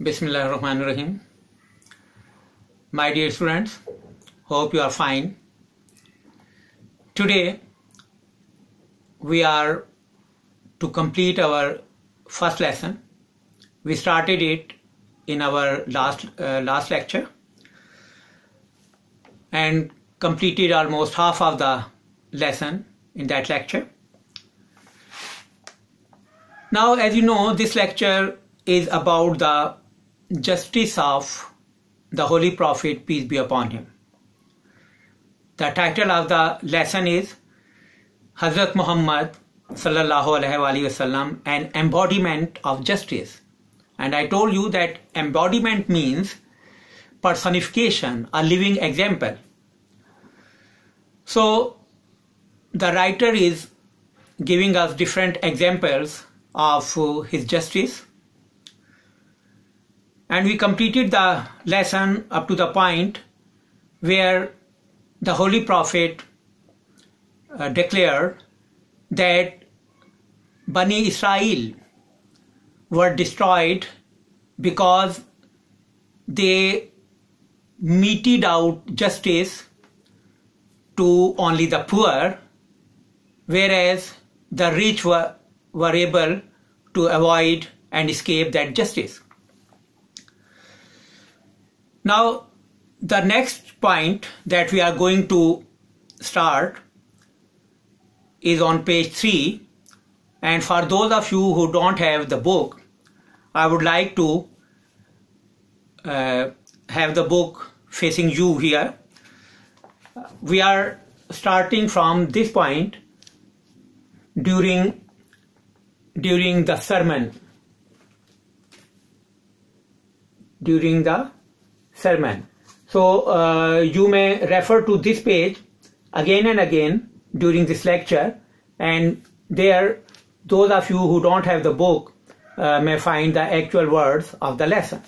Bismillahirrahmanirrahim. My dear students, hope you are fine. Today we are to complete our first lesson. We started it in our last lecture and completed almost half of the lesson in that lecture. Now, as you know, this lecture is about the justice of the Holy Prophet, peace be upon him. The title of the lesson is Hazrat Muhammad sallallahu alaihi wasallam, an embodiment of justice. And I told you that embodiment means personification, a living example. So the writer is giving us different examples of his justice. And we completed the lesson up to the point where the Holy Prophet declared that Bani Israel were destroyed because they meted out justice to only the poor, whereas the rich were able to avoid and escape that justice. Now, the next point that we are going to start is on page 3, and for those of you who don't have the book, I would like to have the book facing you here. We are starting from this point during the sermon. So you may refer to this page again and again during this lecture, and there those of you who don't have the book may find the actual words of the lesson.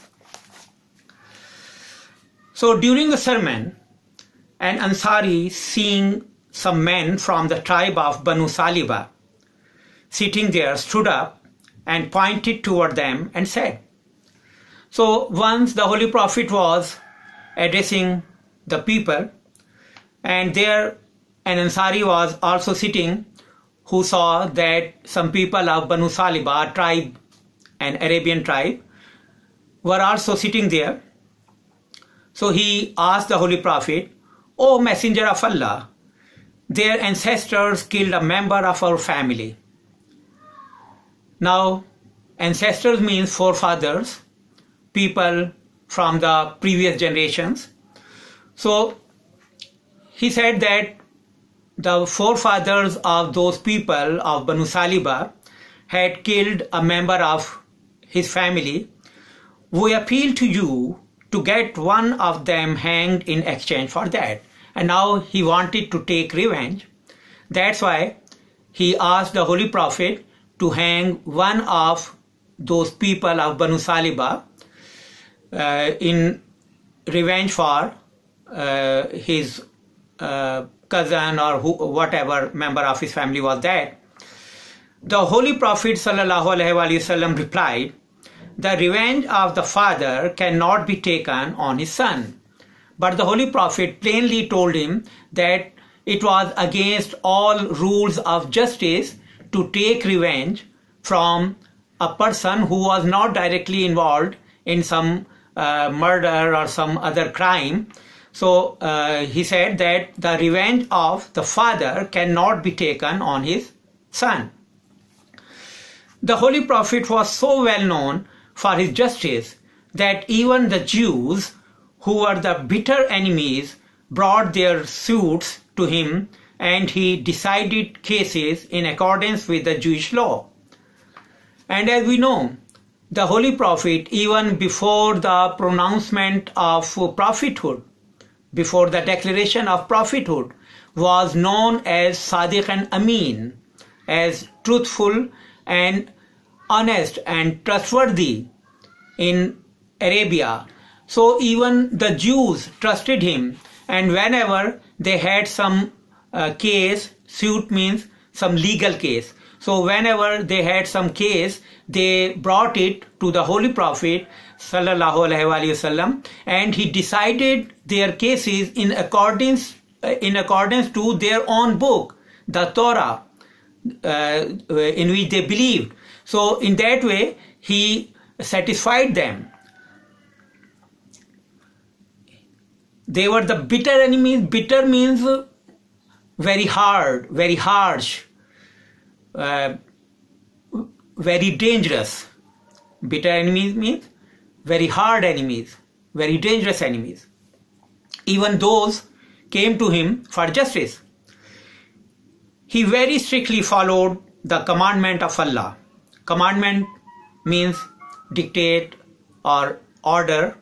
So during the sermon, an Ansari, seeing some men from the tribe of Banu Saliba sitting there, stood up and pointed toward them and said. So once the Holy Prophet was addressing the people, and there an Ansari was also sitting, who saw that some people of Banu Saliba tribe, an Arabian tribe, were also sitting there. So he asked the Holy Prophet, "O Messenger of Allah, their ancestors killed a member of our family." Now, ancestors means forefathers, people from the previous generations. So he said that the forefathers of those people of Banu Saliba had killed a member of his family. We appeal to you to get one of them hanged in exchange for that. And now he wanted to take revenge. That's why he asked the Holy Prophet to hang one of those people of Banu Saliba in revenge for his cousin or whatever member of his family was that. The Holy Prophet ﷺ replied, "The revenge of the father cannot be taken on his son." But the Holy Prophet plainly told him that it was against all rules of justice to take revenge from a person who was not directly involved in some murder or some other crime. So he said that the revenge of the father cannot be taken on his son. The Holy Prophet was so well known for his justice that even the Jews, who were the bitter enemies, brought their suits to him, and he decided cases in accordance with the Jewish law. And as we know, the Holy Prophet, even before the pronouncement of prophethood, before the declaration of prophethood, was known as Sadiq and Amin, as truthful and honest and trustworthy in Arabia. So even the Jews trusted him, and whenever they had some case, suit means some legal case. So whenever they had some case, they brought it to the Holy Prophet sallallahu alaihi wasallam, and he decided their cases in accordance to their own book, the Torah, in which they believed. So in that way, he satisfied them. They were the bitter enemies. Bitter means very hard, very harsh, very dangerous. Bitter enemies means very hard enemies, very dangerous enemies. Even those came to him for justice. He very strictly followed the commandment of Allah. Commandment means dictate or order.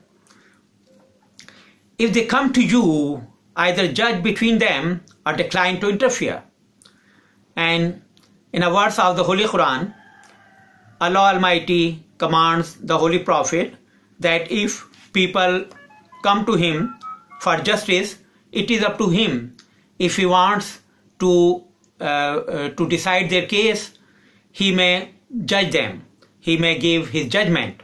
If they come to you, either judge between them or decline to interfere. And in a verse of the Holy Quran, Allah Almighty commands the Holy Prophet that if people come to him for justice, it is up to him. If he wants to decide their case, he may judge them. He may give his judgment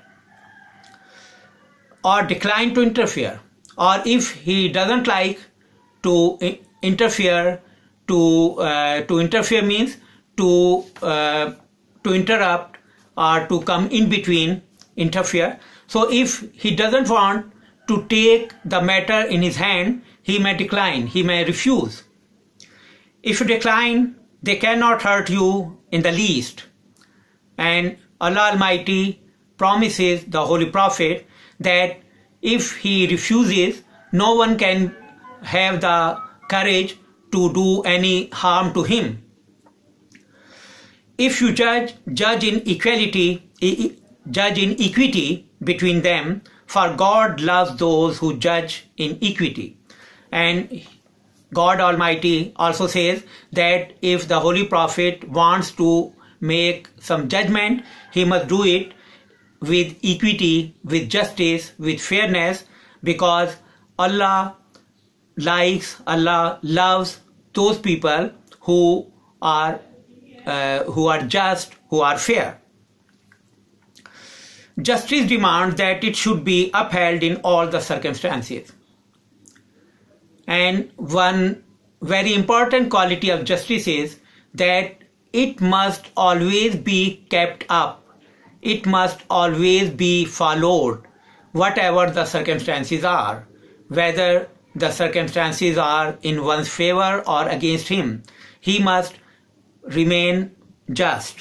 or decline to interfere. Or if he doesn't like to interfere, to interfere means to interrupt or to come in between, interfere. So if he doesn't want to take the matter in his hand, he may decline, he may refuse. If you decline, they cannot hurt you in the least. And Allah Almighty promises the Holy Prophet that if he refuses, no one can have the courage to do any harm to him. If you judge in equity between them, for God loves those who judge in equity. And God Almighty also says that if the Holy Prophet wants to make some judgment, he must do it with equity, with justice, with fairness, because Allah likes, Allah loves those people who are just, who are fair. Justice demands that it should be upheld in all the circumstances. And one very important quality of justice is that it must always be kept up. It must always be followed, whatever the circumstances are, whether the circumstances are in one's favor or against him. He must remain just.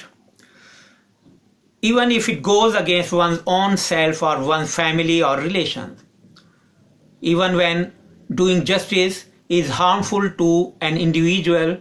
Even if it goes against one's own self or one's family or relations. Even when doing justice is harmful to an individual,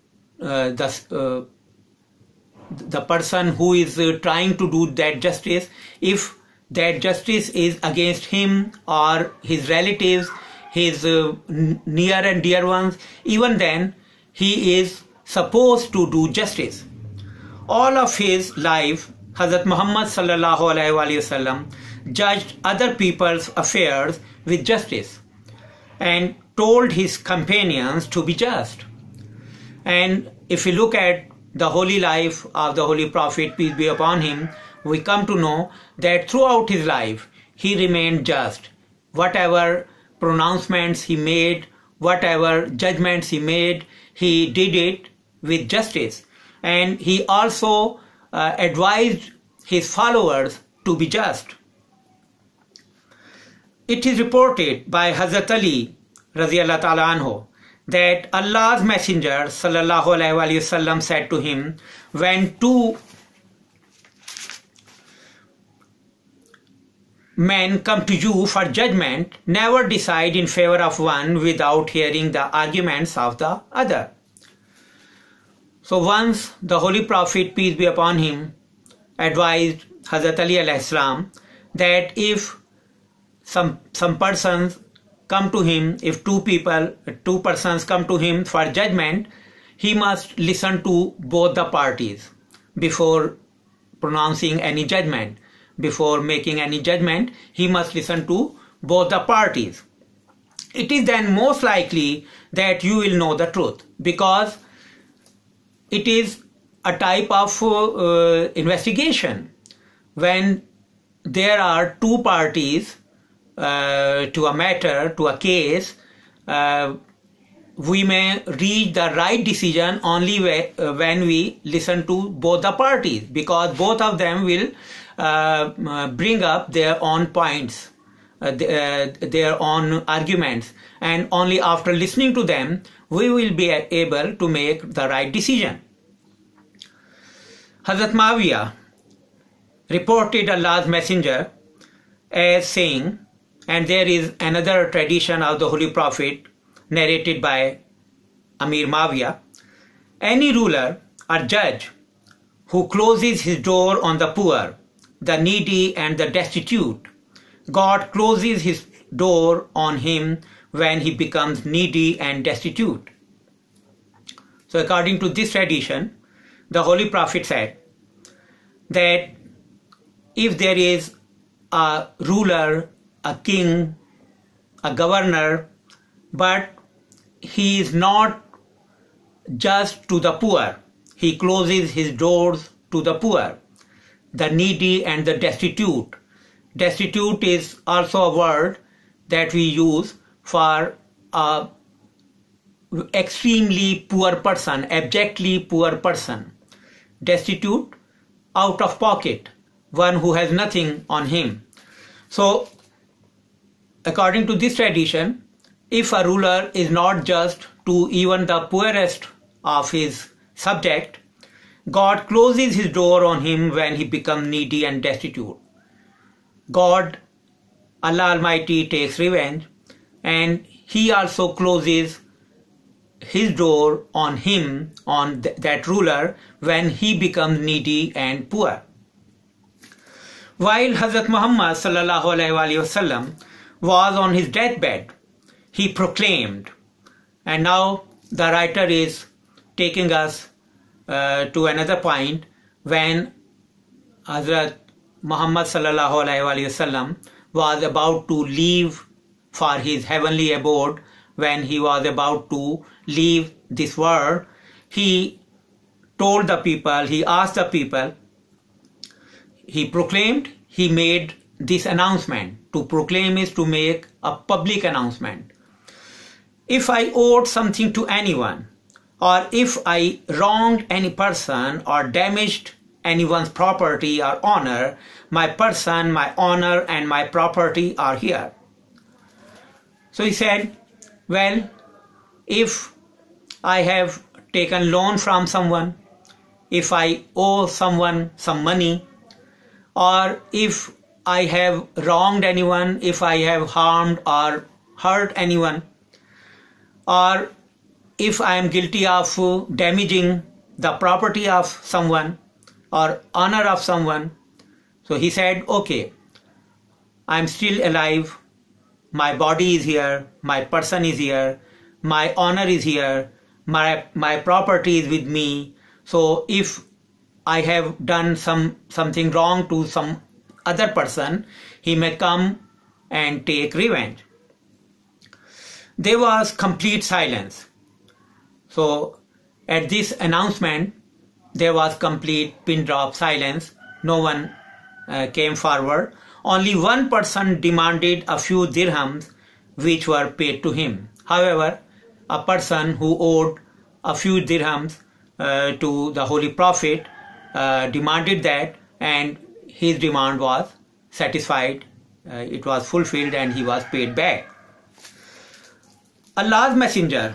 the person who is trying to do that justice, if that justice is against him or his relatives, his near and dear ones, even then he is supposed to do justice. All of his life, Hazrat Muhammad sallallahu alaihi wasallam judged other people's affairs with justice and told his companions to be just. And if we look at the holy life of the Holy Prophet, peace be upon him, we come to know that throughout his life he remained just. Whatever pronouncements he made, whatever judgments he made, he did it with justice. And he also advised his followers to be just. It is reported by Hazrat Ali radiyallahu ta'ala anhu that Allah's Messenger sallallahu alaihi wasallam said to him, when two men come to you for judgment, never decide in favor of one without hearing the arguments of the other. So once the Holy Prophet, peace be upon him, advised Hazrat Ali alayhi salam that if some persons come to him, if two persons come to him for judgment, he must listen to both the parties before pronouncing any judgment. Before making any judgment, he must listen to both the parties. It is then most likely that you will know the truth, because it is a type of investigation. When there are two parties to a matter, to a case, we may reach the right decision only when we listen to both the parties, because both of them will bring up their own points, their own arguments, and only after listening to them we will be able to make the right decision. Hazrat Muawiyah reported Allah's Messenger as saying, and there is another tradition of the Holy Prophet narrated by Amir Muawiyah, any ruler or judge who closes his door on the poor, the needy and the destitute, God closes his door on him when he becomes needy and destitute. So according to this tradition, the Holy Prophet said that if there is a ruler, a king, a governor, but he is not just to the poor, he closes his doors to the poor, the needy and the destitute. Destitute is also a word that we use for a extremely poor person, abjectly poor person. Destitute, out of pocket, one who has nothing on him. So according to this tradition, if a ruler is not just to even the poorest of his subject, God closes his door on him when he becomes needy and destitute. God, Allah Almighty, takes revenge, and he also closes his door on him, on that ruler, when he becomes needy and poor. While Hazrat Muhammad sallallahu alaihi wasallam was on his deathbed, he proclaimed, and now the writer is taking us to another point, when Hazrat Muhammad sallallahu alaihi wasallam was about to leave for his heavenly abode, when he was about to leave this world, he told the people, he asked the people, he proclaimed, he made this announcement. To proclaim is to make a public announcement. If I owed something to anyone, or if I wronged any person or damaged anyone's property or honor, my person, my honor and my property are here. So he said, well, if I have taken loan from someone, if I owe someone some money, or if I have wronged anyone, if I have harmed or hurt anyone, or if I am guilty of damaging the property of someone or honor of someone. So he said, okay, I am still alive, my body is here, my person is here, my honor is here, my property is with me. So if I have done something wrong to some other person, he may come and take revenge. There was complete silence. So at this announcement, there was complete pin drop silence. No one came forward. Only one person demanded a few dirhams which were paid to him. However, a person who owed a few dirhams to the Holy Prophet demanded that, and his demand was satisfied, it was fulfilled, and he was paid back. Allah's Messenger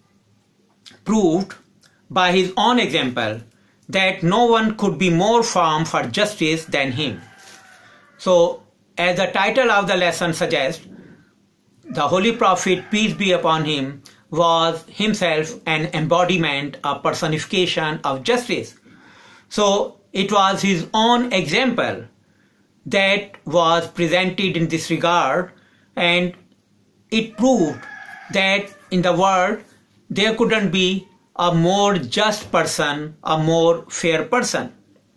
proved by his own example that no one could be more firm for justice than him. So, as the title of the lesson suggests, the Holy Prophet, peace be upon him, was himself an embodiment, a personification of justice. So, it was his own example that was presented in this regard, and it proved that in the world there couldn't be a more just person, a more fair person.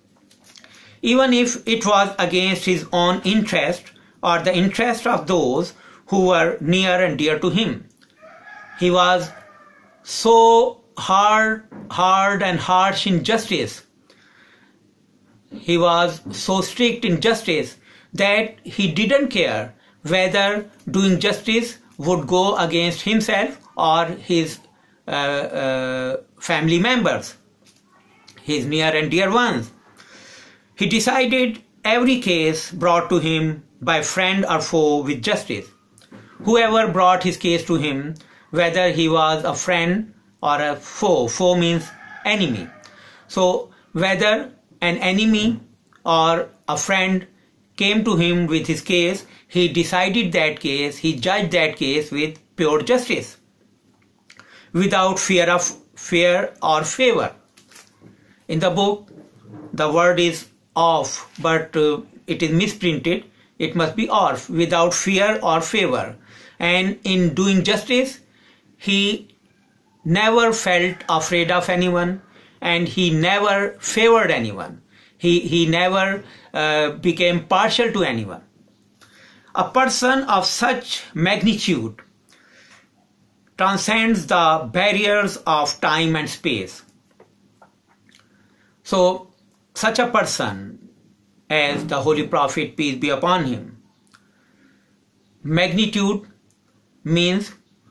Even if it was against his own interest or the interest of those who were near and dear to him. He was so hard and harsh in justice. He was so strict in justice that he didn't care whether doing justice would go against himself or his family members, his near and dear ones. He decided every case brought to him by friend or foe with justice. Whoever brought his case to him, whether he was a friend or a foe, foe means enemy. So whether an enemy or a friend came to him with his case, he decided that case, he judged that case with pure justice, without fear or favor. In the book, the word is of, but it is misprinted. It must be of, without fear or favor. And in doing justice, he never felt afraid of anyone, and he never favored anyone. He never became partial to anyone. A person of such magnitude transcends the barriers of time and space. So, such a person as the Holy Prophet, peace be upon him. Magnitude means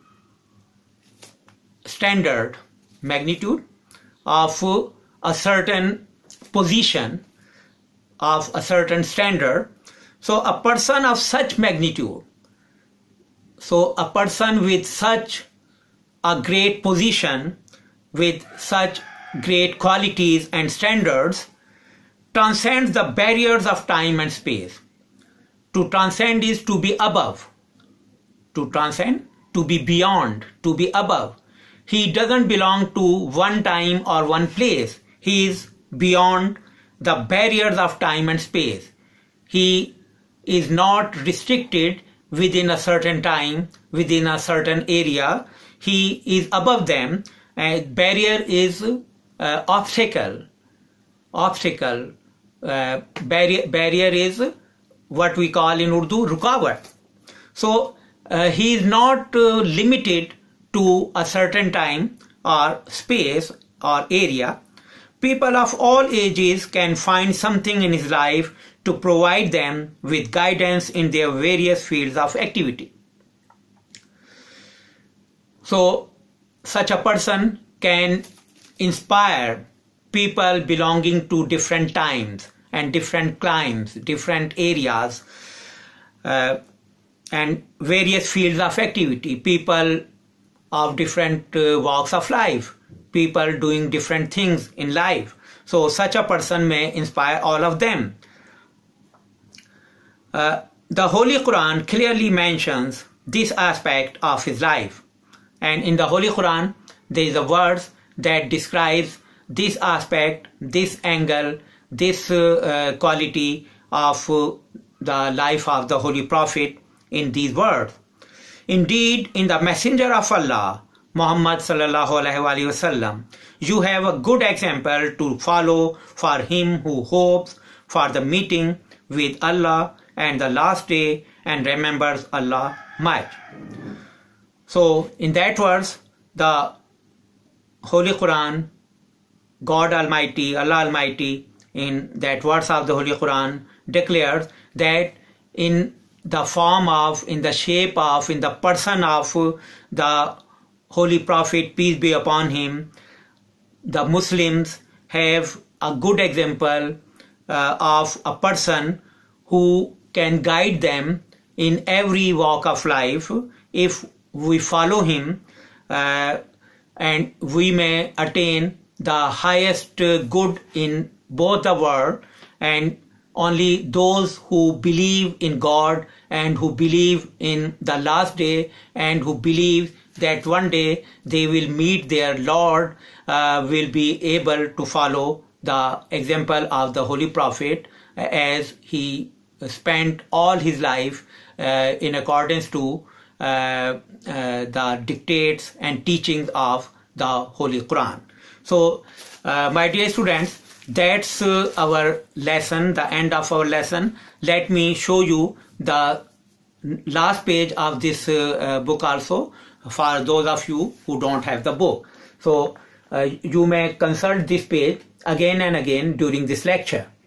standard, magnitude of a certain position, of a certain standard. So a person of such magnitude, so a person with such a great position, with such great qualities and standards, transcends the barriers of time and space. To transcend is to be above. To transcend, to be beyond, to be above. He doesn't belong to one time or one place. He is beyond the barriers of time and space. He is not restricted within a certain time, within a certain area. He is above them. Barrier is obstacle. Barrier is what we call in Urdu rukawat. So he is not limited to a certain time or space or area. People of all ages can find something in his life to provide them with guidance in their various fields of activity. So such a person can inspire people belonging to different times and different climes, different areas, and various fields of activity, people of different walks of life, people doing different things in life. So such a person may inspire all of them. The Holy Quran clearly mentions this aspect of his life. And in the Holy Quran, there is a verse that describes this aspect, this angle, this quality of the life of the Holy Prophet in these words. Indeed, in the Messenger of Allah, Muhammad sallallahu alaihi wasallam, you have a good example to follow for him who hopes for the meeting with Allah and the last day and remembers Allah much. So in that verse, the Holy Quran, God Almighty, Allah Almighty, in that verse of the Holy Quran declares that in the form of, in the shape of, in the person of the Holy Prophet, peace be upon him, the Muslims have a good example of a person who can guide them in every walk of life if we follow him, and we may attain the highest good in both the world, and only those who believe in God and who believe in the last day and who believe that one day they will meet their Lord will be able to follow the example of the Holy Prophet as he spent all his life in accordance to the dictates and teachings of the Holy Quran. So, my dear students, that's our lesson, the end of our lesson. Let me show you the last page of this book also for those of you who don't have the book. So, you may consult this page again and again during this lecture.